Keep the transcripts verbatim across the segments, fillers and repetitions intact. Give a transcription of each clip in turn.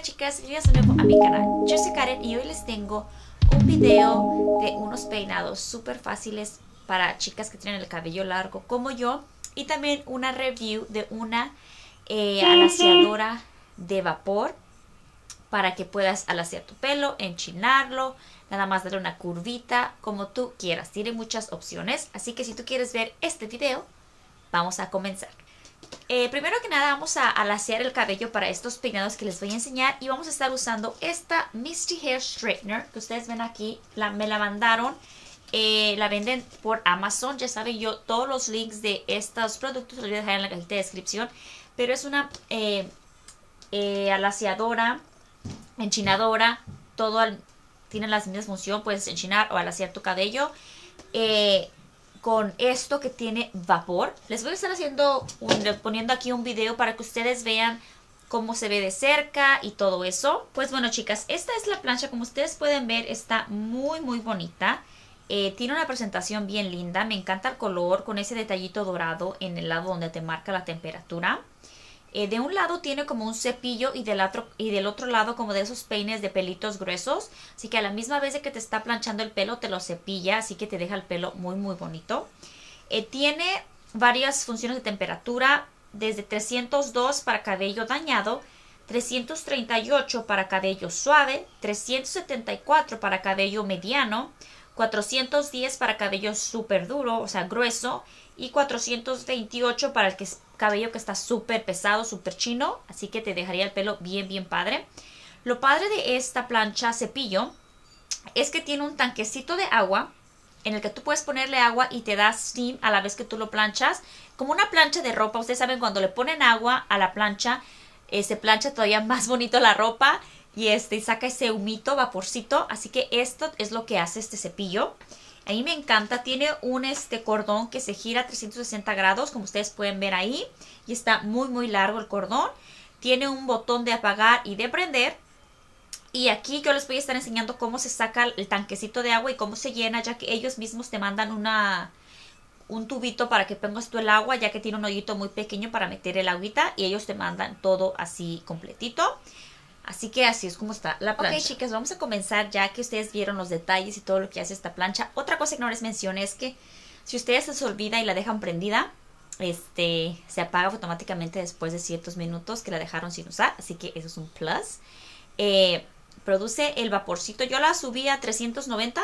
Hola chicas, bienvenidas de nuevo a mi canal. Yo soy Karen y hoy les tengo un video de unos peinados súper fáciles para chicas que tienen el cabello largo como yo. Y también una review de una eh, alaciadora de vapor para que puedas alaciar tu pelo, enchinarlo, nada más darle una curvita, como tú quieras. Tiene muchas opciones, así que si tú quieres ver este video, vamos a comenzar. Eh, primero que nada vamos a alaciar el cabello para estos peinados que les voy a enseñar y vamos a estar usando esta Misty Hair Straightener que ustedes ven aquí. La, me la mandaron, eh, la venden por Amazon. Ya saben, yo todos los links de estos productos los voy a dejar en la cajita de descripción, pero es una eh, eh, alaciadora, enchinadora, todo al, tiene las mismas funciones. Puedes enchinar o alaciar tu cabello eh, con esto que tiene vapor. Les voy a estar haciendo un, poniendo aquí un video para que ustedes vean cómo se ve de cerca y todo eso. Pues bueno chicas, esta es la plancha. Como ustedes pueden ver, está muy muy bonita. Eh, tiene una presentación bien linda. Me encanta el color con ese detallito dorado en el lado donde te marca la temperatura. Eh, de un lado tiene como un cepillo y del, otro, y del otro lado como de esos peines de pelitos gruesos. Así que a la misma vez de que te está planchando el pelo, te lo cepilla. Así que te deja el pelo muy muy bonito. Eh, tiene varias funciones de temperatura. Desde trescientos dos para cabello dañado, trescientos treinta y ocho para cabello suave, trescientos setenta y cuatro para cabello mediano, cuatrocientos diez para cabello súper duro, o sea grueso, y cuatrocientos veintiocho para el que es cabello que está súper pesado, súper chino, así que te dejaría el pelo bien bien padre. Lo padre de esta plancha cepillo es que tiene un tanquecito de agua en el que tú puedes ponerle agua y te da steam a la vez que tú lo planchas, como una plancha de ropa. Ustedes saben, cuando le ponen agua a la plancha, eh, se plancha todavía más bonito la ropa y este saca ese humito, vaporcito. Así que esto es lo que hace este cepillo. A mí me encanta. Tiene un este cordón que se gira a trescientos sesenta grados, como ustedes pueden ver ahí, y está muy muy largo el cordón. Tiene un botón de apagar y de prender. Y aquí yo les voy a estar enseñando cómo se saca el tanquecito de agua y cómo se llena, ya que ellos mismos te mandan una, un tubito para que pongas tú el agua, ya que tiene un hoyito muy pequeño para meter el agüita, y ellos te mandan todo así completito. Así que así es como está la plancha. Ok chicas, vamos a comenzar ya que ustedes vieron los detalles y todo lo que hace esta plancha. Otra cosa que no les mencioné es que si ustedes se les olvida y la dejan prendida, este se apaga automáticamente después de ciertos minutos que la dejaron sin usar. Así que eso es un plus. Eh... Produce el vaporcito. Yo la subí a trescientos noventa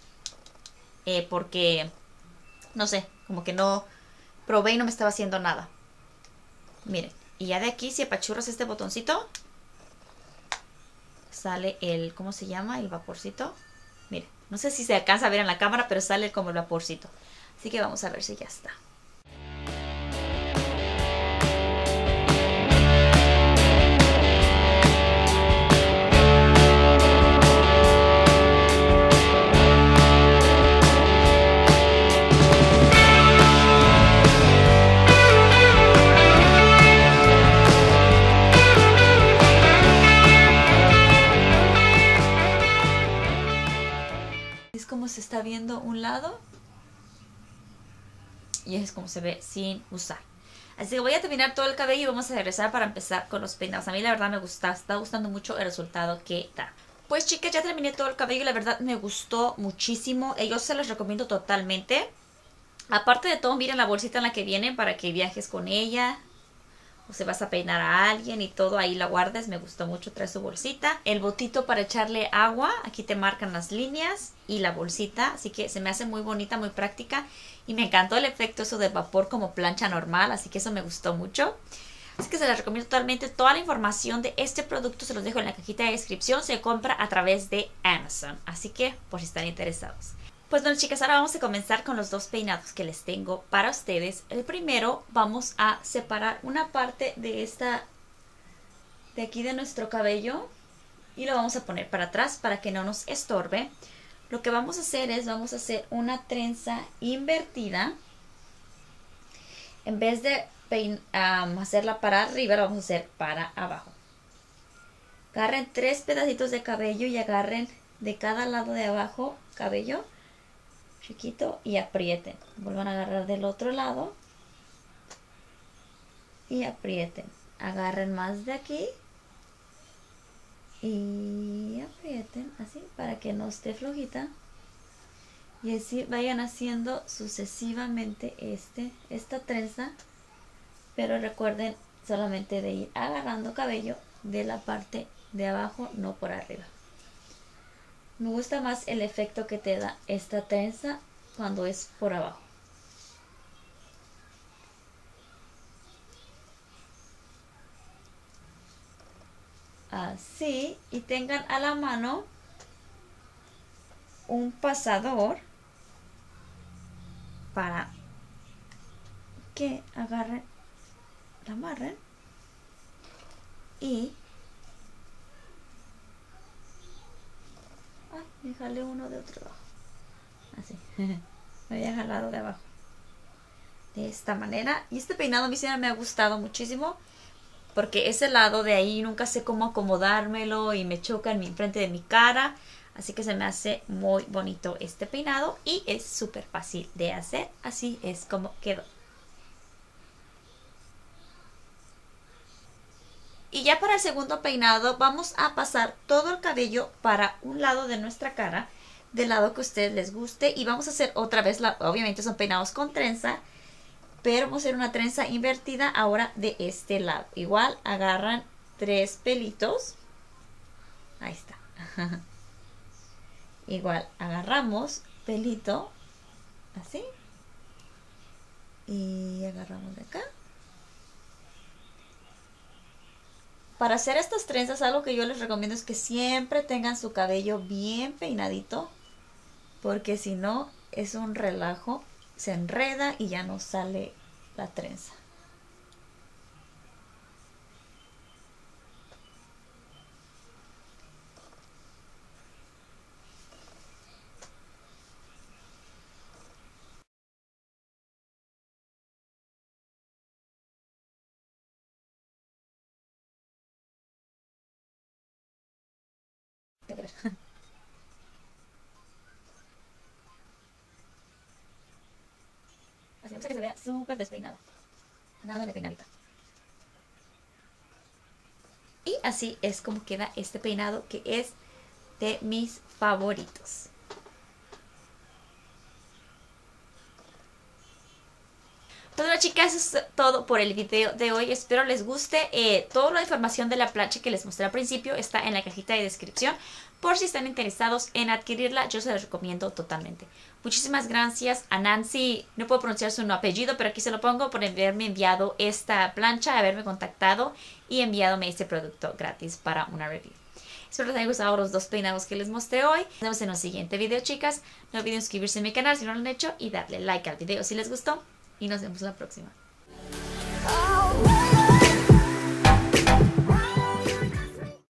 eh, porque no sé, como que no probé y no me estaba haciendo nada. Miren, y ya de aquí si apachurras este botoncito, sale el, ¿cómo se llama? El vaporcito. Miren, no sé si se alcanza a ver en la cámara, pero sale como el vaporcito. Así que vamos a ver si ya está. Es como se está viendo un lado y es como se ve sin usar. Así que voy a terminar todo el cabello y vamos a regresar para empezar con los peinados. A mí la verdad me gusta, está gustando mucho el resultado que da. Pues chicas, ya terminé todo el cabello y la verdad me gustó muchísimo. Yo se los recomiendo totalmente. Aparte de todo, miren la bolsita en la que viene para que viajes con ella, o se vas a peinar a alguien y todo, ahí la guardes. Me gustó mucho, trae su bolsita. El botito para echarle agua, aquí te marcan las líneas, y la bolsita, así que se me hace muy bonita, muy práctica. Y me encantó el efecto eso de vapor como plancha normal, así que eso me gustó mucho. Así que se las recomiendo totalmente. Toda la información de este producto se los dejo en la cajita de descripción. Se compra a través de Amazon, así que por si están interesados. Pues bueno chicas, ahora vamos a comenzar con los dos peinados que les tengo para ustedes. El primero, vamos a separar una parte de esta, de aquí de nuestro cabello, y lo vamos a poner para atrás para que no nos estorbe. Lo que vamos a hacer es, vamos a hacer una trenza invertida. En vez de pein um, hacerla para arriba, la vamos a hacer para abajo. Agarren tres pedacitos de cabello y agarren de cada lado de abajo cabello chiquito y aprieten. Vuelvan a agarrar del otro lado y aprieten. Agarren más de aquí y aprieten así para que no esté flojita. Y así vayan haciendo sucesivamente este, esta trenza. Pero recuerden solamente de ir agarrando cabello de la parte de abajo, no por arriba. Me gusta más el efecto que te da esta trenza cuando es por abajo. Así, y tengan a la mano un pasador para que agarren, la amarren y ay, me jalé uno de otro lado, así me había jalado de abajo de esta manera. Y este peinado a mí siempre me ha gustado muchísimo porque ese lado de ahí nunca sé cómo acomodármelo y me choca en mi frente de mi cara. Así que se me hace muy bonito este peinado y es súper fácil de hacer. Así es como quedó. Y ya para el segundo peinado vamos a pasar todo el cabello para un lado de nuestra cara, del lado que a ustedes les guste. Y vamos a hacer otra vez, la, obviamente son peinados con trenza, pero vamos a hacer una trenza invertida ahora de este lado. Igual agarran tres pelitos. Ahí está. Igual agarramos pelito, así, y agarramos de acá. Para hacer estas trenzas, algo que yo les recomiendo es que siempre tengan su cabello bien peinadito, porque si no es un relajo, se enreda y ya no sale la trenza. Así vamos a que se vea súper despeinado. Nada de peinadita. Y así es como queda este peinado, que es de mis favoritos. Pues bueno, chicas, eso es todo por el video de hoy. Espero les guste. Eh, toda la información de la plancha que les mostré al principio está en la cajita de descripción. Por si están interesados en adquirirla, yo se los recomiendo totalmente. Muchísimas gracias a Nancy, no puedo pronunciar su apellido, pero aquí se lo pongo, por haberme enviado esta plancha, haberme contactado y enviadome este producto gratis para una review. Espero les haya gustado los dos peinados que les mostré hoy. Nos vemos en el siguiente video, chicas. No olviden suscribirse a mi canal si no lo han hecho y darle like al video si les gustó. Y nos vemos la próxima.